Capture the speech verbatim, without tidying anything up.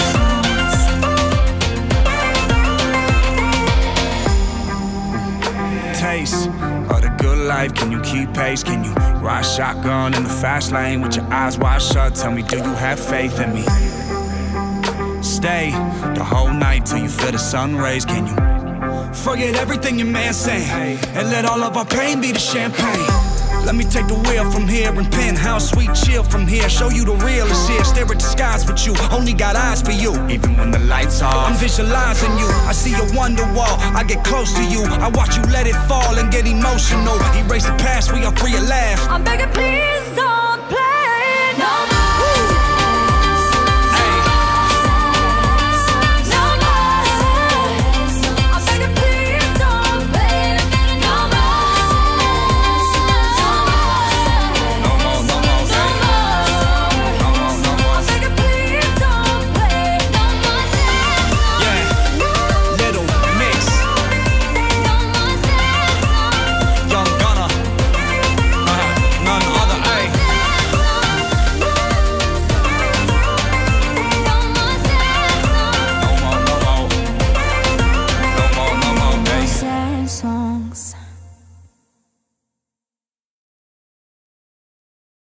Taste of the good life, can you keep pace? Can you ride shotgun in the fast lane with your eyes wide shut? Tell me, do you have faith in me? Stay the whole night till you feel the sun rays. Can you forget everything your man saying and let all of our pain be the champagne? Let me take the wheel from here and penthouse sweet chill from here. Show you the real is here. Stare at the skies with you. Only got eyes for you. Even when the lights are, I'm visualizing you. I see your wonder wall. I get close to you. I watch you let it fall and get emotional. Erase the past. We are free at last. I'm begging, please.